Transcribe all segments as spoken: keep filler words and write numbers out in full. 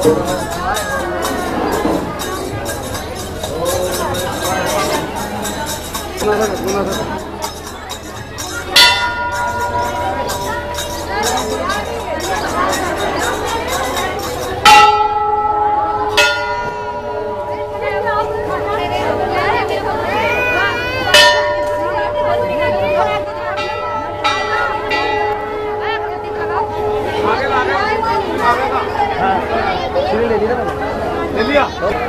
ले लिया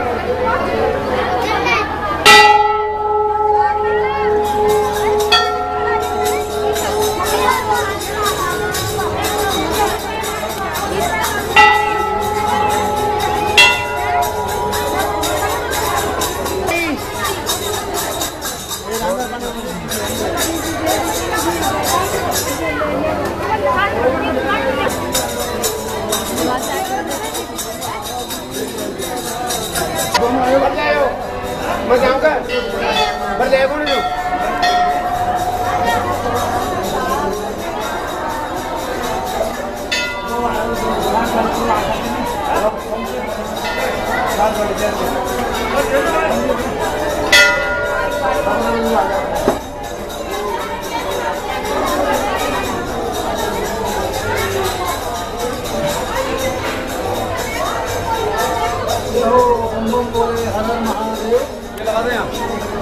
मैं जाऊंगा पर ले कौन जो लगा दें आप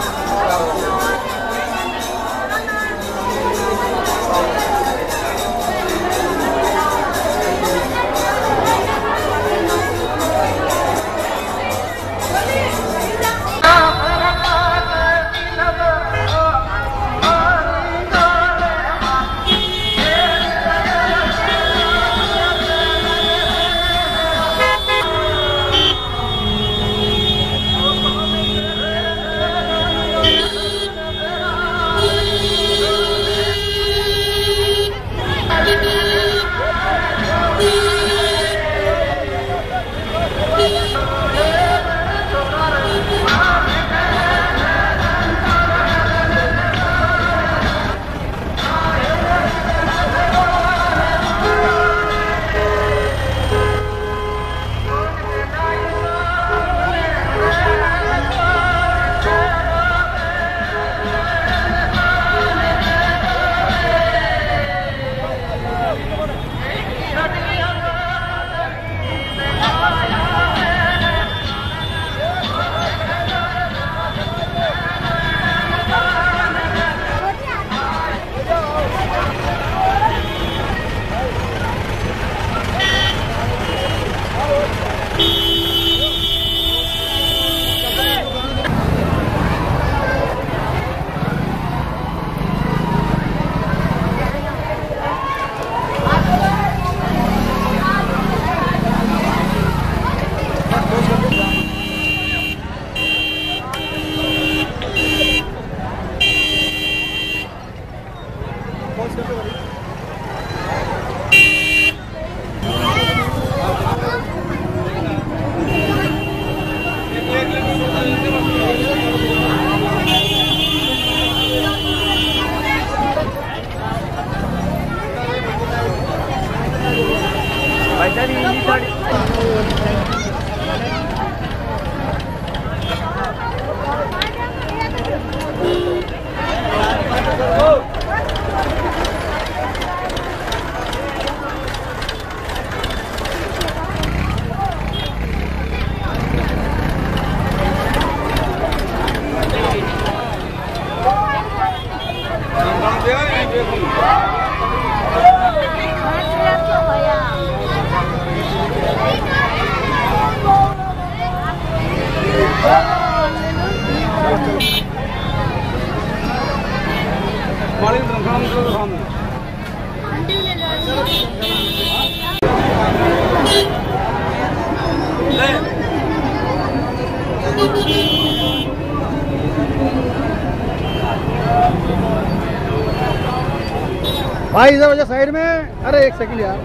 भाई इधर वजह साइड में। अरे एक सेकंड यार,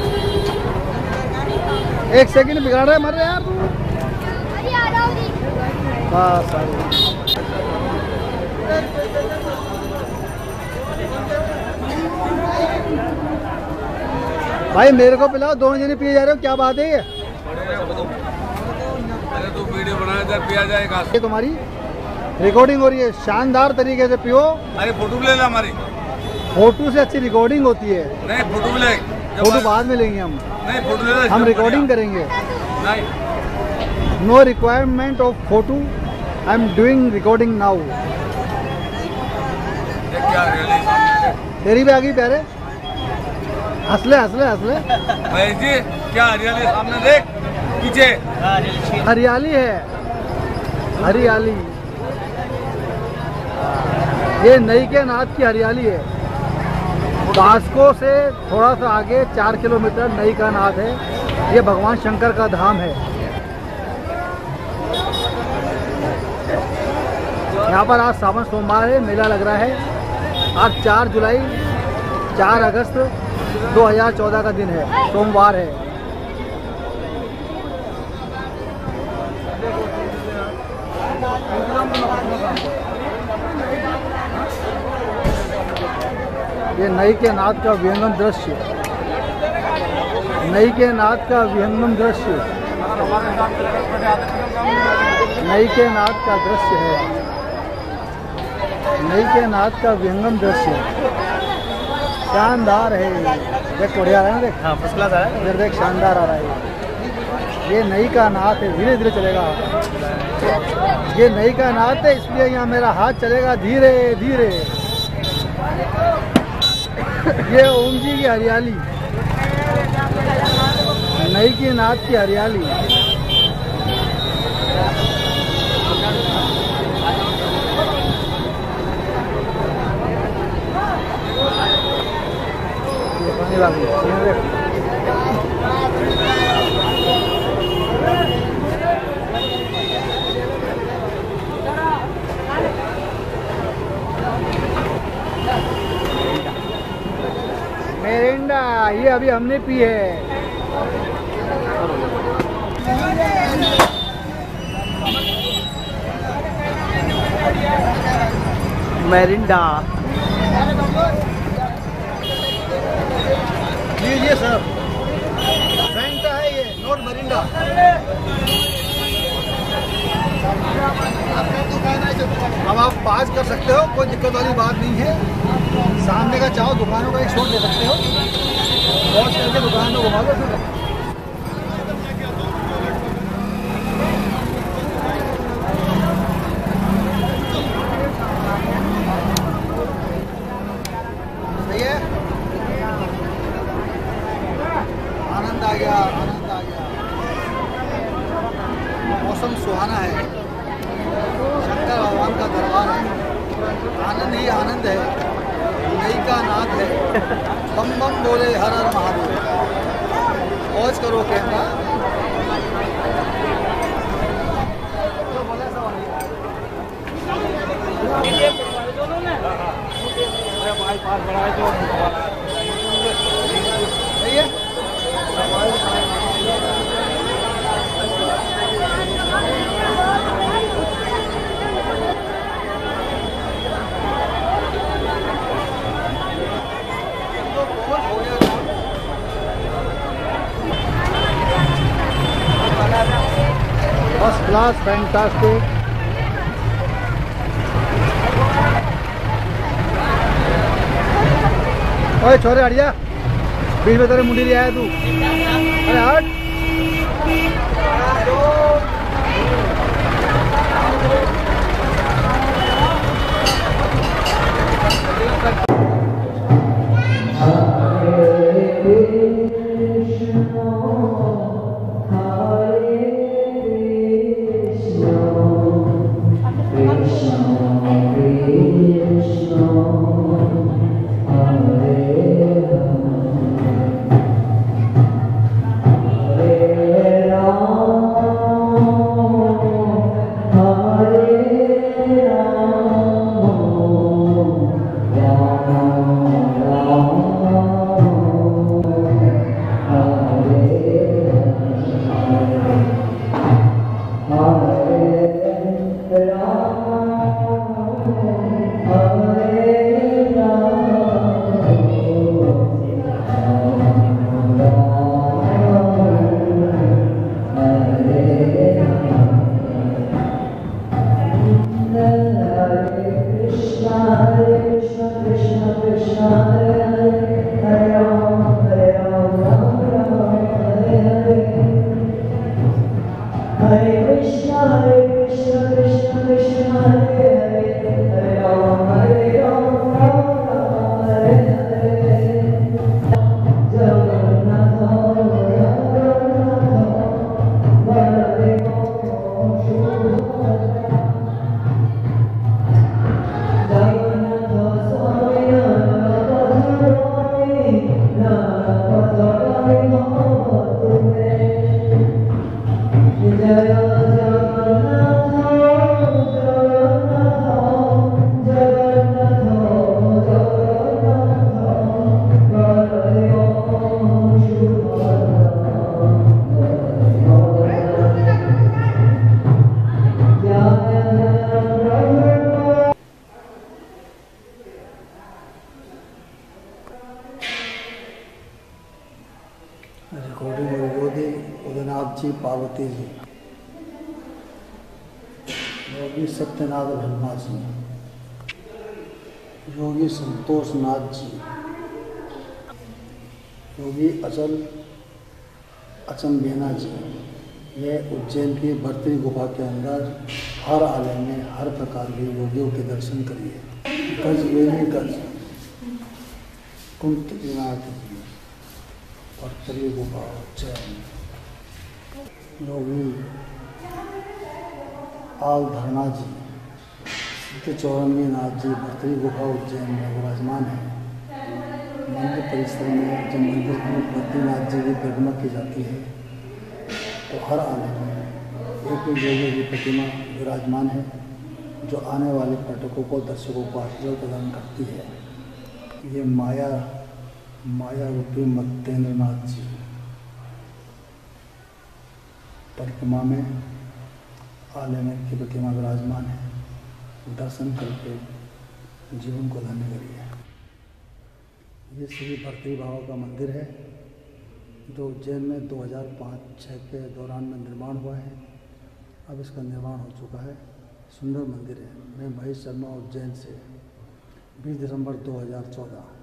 एक सेकंड बिगाड़ रहे मर रहे यार तू। बस भाई मेरे को पिलाओ, दोनों जने पिए जा रहे हो, क्या बात है ये? तू वीडियो बना इधर पिया जाएगा। ये तुम्हारी रिकॉर्डिंग हो रही है, शानदार तरीके से पियो। अरे फोटो भी ले ला हमारी। फोटो से अच्छी रिकॉर्डिंग होती है। नहीं फोटो भी ले। फोटो बाद में लेंगे हम। नहीं फोटो ले ला, हम रिकॉर्डिंग करेंगे। नहीं no requirement of photo, I am doing recording now. देख क्या रियली सामने तेरी भी आ गई प्यारे, हंसले हंसले हंसले। भाई जी क्या हरियाली सामने देख पीछे। हरियाली है, हरियाली। ये नई के नाथ की हरियाली है। कास्को से थोड़ा सा आगे चार किलोमीटर नई का नाथ है। ये भगवान शंकर का धाम है। यहाँ पर आज सावन सोमवार है, मेला लग रहा है। आज चार जुलाई चार अगस्त दो हज़ार चौदह का दिन है, सोमवार है। ये नई के नाथ का विहंगम दृश्य, नई के नाथ का विहंगम दृश्य, नई के नाथ का दृश्य है। नई के नाथ का विहंगम दृश्य शानदार है। देख बढ़िया आ रहा है ना, देख। हाँ फर्स्ट क्लास आ रहा है। इधर देख शानदार आ रहा है। ये नई का नाथ है, धीरे धीरे चलेगा। ये नई का नाथ है, इसलिए यहाँ मेरा हाथ चलेगा धीरे धीरे। ये ओम जी की हरियाली, नई के नाथ की हरियाली। ये पानी वाली मेरिंडा, ये अभी हमने पी है। मेरिंडा लीजिए सर, फैंटा है ये, नॉट मरिंडा। अब आप पास कर सकते हो, कोई दिक्कत वाली बात नहीं है। सामने का चाहो दुकानों का एक शॉट ले सकते हो, पहुँच करके दुकान में घुमा दो। सही है, आनंद आ गया, आनंद आ गया। मौसम सुहाना है, शंकर भगवान का दरबार है, आनंद ही आनंद है। नई का नाथ है, बम बम बोले हर हर महादेव। पॉज करो कैमरा। सही है। First class, fantastic. ओए छोरे हट जा, बीच में तेरे मुंडी ले आया तू। अरे हट। Hare Rama, Rama रिकॉर्डिंग और योगी उदयनाथ जी, पार्वती जी, योगी सत्यनाथ ब्रह्मा जी, योगी संतोष नाथ जी, योगी अचल अचंबेना जी। यह उज्जैन की भर्तरी गुफा के अंदर हर आलय में हर प्रकार के योगियों के दर्शन करिए। गज वेली गज कुंत विनायक जी, भर्तरी गुफा उज्जैन। योगी आल धरना जी, सिद्ध चौरंगी नाथ जी, भर्तरी गुफा उज्जैन में विराजमान है। मंदिर परिसर में जब मंदिर में बद्रीनाथ जी की परिक्रमा की जाती है तो हर आने में एक योगी की प्रतिमा विराजमान है, जो आने वाले पर्यटकों को, दर्शकों को आशीर्वाद प्रदान करती है। ये माया माया रूपी मत्तेंद्र नाथ जी परिक्रमा में आने में की प्रतिमा विराजमान है। दर्शन करके जीवन को धन्य करिए। ये श्री भर्तरी बाबा का मंदिर है, जो उज्जैन में दो हज़ार पाँच छः के दौरान में निर्माण हुआ है। अब इसका निर्माण हो चुका है। सुंदर मंदिर है। मैं महेश शर्मा, उज्जैन से, बीस दिसंबर दो हज़ार चौदह।